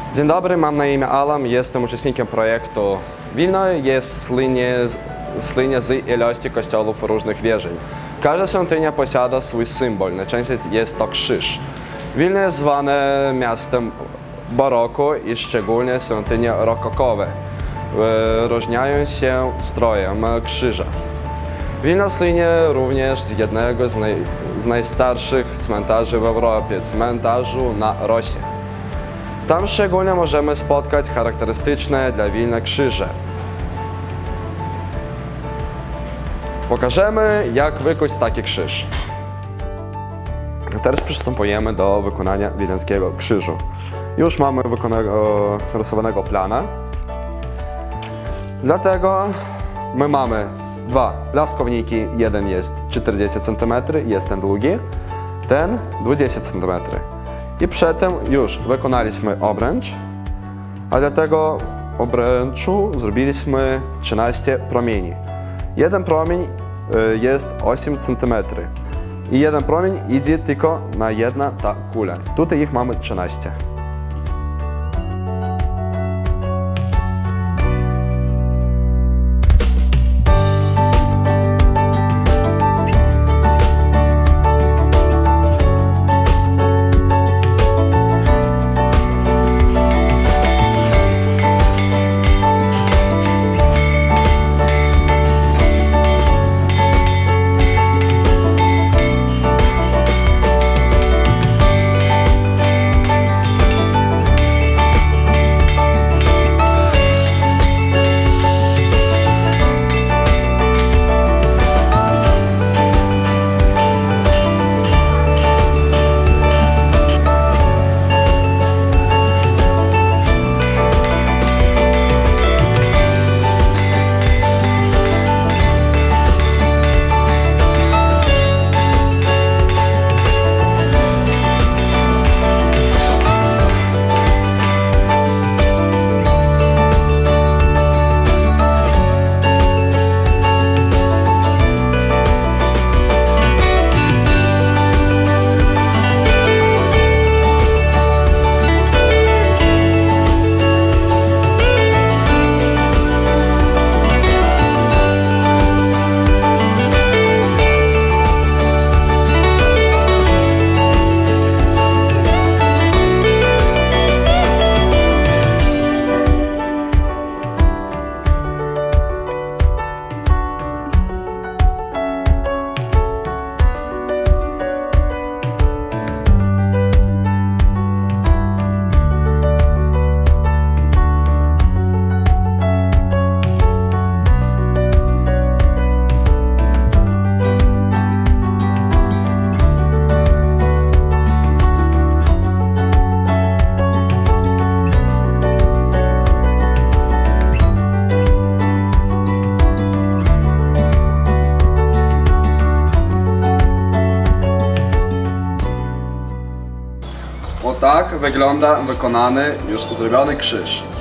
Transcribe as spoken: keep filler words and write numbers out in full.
Dzień dobry, mam na imię Alan, jestem uczestnikiem projektu. Wilno jest słynie z ilości kościołów różnych wierzeń. Każda świątynia posiada swój symbol, najczęściej jest to krzyż. Wilno jest zwane miastem baroku i szczególnie świątynie rokokowe różniają się strojem krzyża. Wilno słynie również z jednego z, naj, z najstarszych cmentarzy w Europie, cmentarzu na Rosie. Tam szczególnie możemy spotkać charakterystyczne dla Wilna krzyże. Pokażemy, jak wykuć taki krzyż. Teraz przystępujemy do wykonania wileńskiego krzyżu. Już mamy wykonanego, rysowanego plana. Dlatego my mamy dwa plaskowniki. Jeden jest czterdzieści centymetrów, jest ten długi, ten dwadzieścia centymetrów. I przedtem już wykonaliśmy obręcz, a do tego obręczu zrobiliśmy trzynaście promieni. Jeden promień jest osiem centymetrów i jeden promień idzie tylko na jedna ta kula. Tutaj ich mamy trzynaście. O tak wygląda wykonany, już zrobiony krzyż.